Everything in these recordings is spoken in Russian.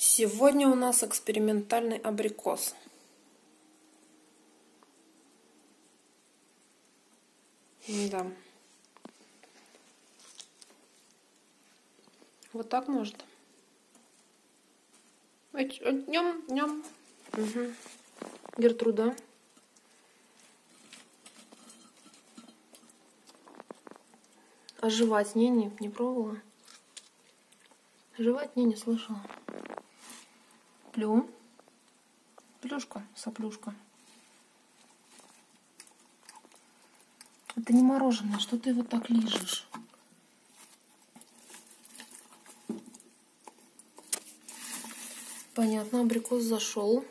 Сегодня у нас экспериментальный абрикос. Да. Вот так может. Ням. Угу. Гертруда. А жевать не пробовала? Жевать не слышала. Плю. Плюшка, соплюшка. Это не мороженое, что ты его так лижешь? Понятно, абрикос зашел.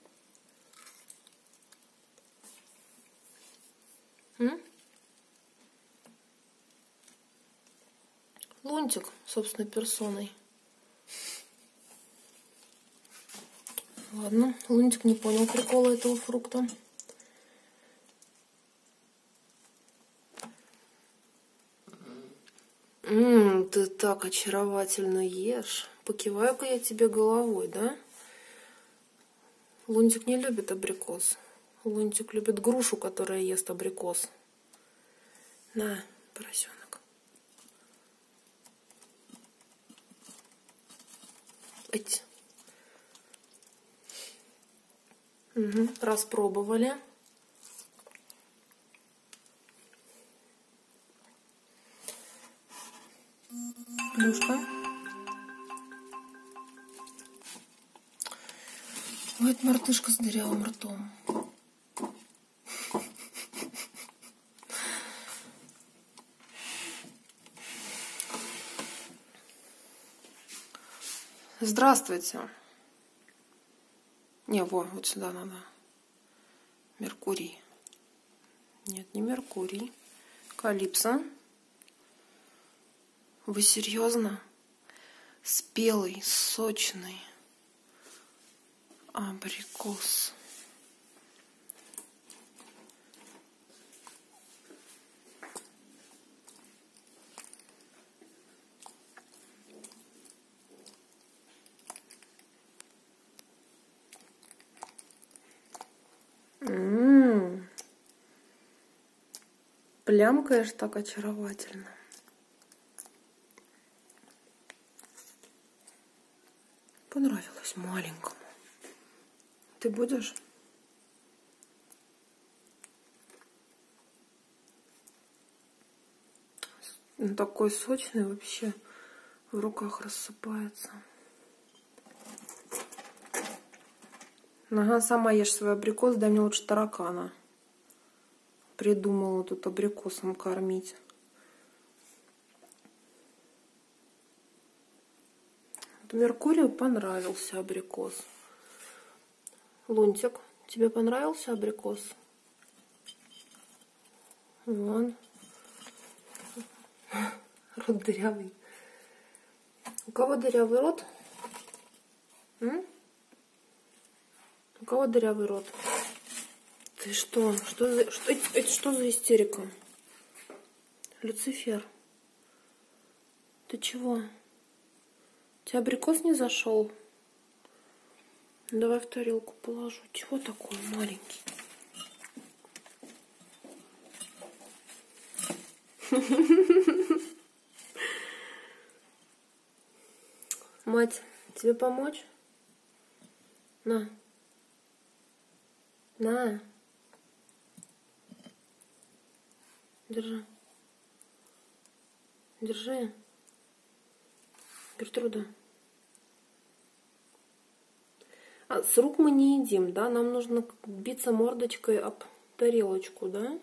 Лунтик собственной персоной. Ладно, Лунтик не понял прикола этого фрукта. Ты так очаровательно ешь. Покиваю-ка я тебе головой, да? Лунтик не любит абрикос. Лунтик любит грушу, которая ест абрикос. На, поросенок. Эть. Угу, распробовали. Плюшка. Ой, это мартышка с дырявым ртом. Здравствуйте. Не, вот сюда надо. Меркурий. Нет, не Меркурий. Калипсо. Вы серьезно? Спелый, сочный абрикос. Плямкаешь так очаровательно. Понравилось маленькому. Ты будешь? Он такой сочный вообще, в руках рассыпается. Ага, сама ешь свой абрикос, дай мне лучше таракана. Придумала тут абрикосом кормить. Меркурию понравился абрикос. Лунтик, тебе понравился абрикос? Вон. Рот дырявый. У кого дырявый рот? У кого дырявый рот? Ты что? Что за истерика? Люцифер. Ты чего? У тебя абрикос не зашел? Давай в тарелку положу. Чего такой маленький? Мать, тебе помочь? На. На. Держи. Держи. Гертруда. С рук мы не едим, да? Нам нужно биться мордочкой об тарелочку, да?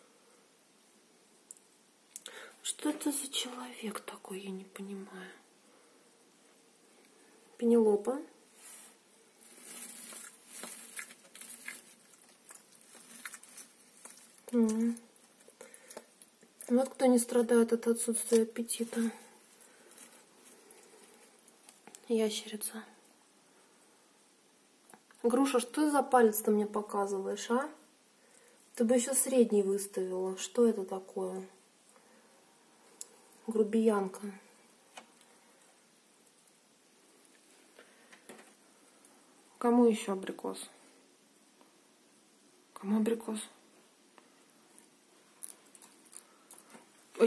Что это за человек такой, я не понимаю. Пенелопа. Вот кто не страдает от отсутствия аппетита. Ящерица. Груша, что ты за палец ты мне показываешь, а? Ты бы еще средний выставила. Что это такое? Грубиянка. Кому еще абрикос? Кому абрикос? Ой.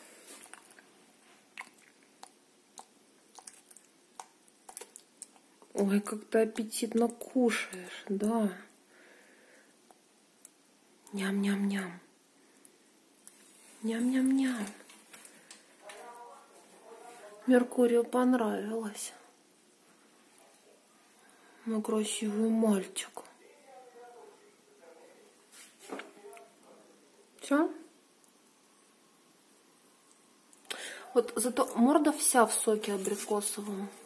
Ой, как ты аппетитно кушаешь, да. Ням-ням-ням. Ням-ням-ням. Меркурию понравилось. Мой красивый мальчик. Все? Вот зато морда вся в соке абрикосовом.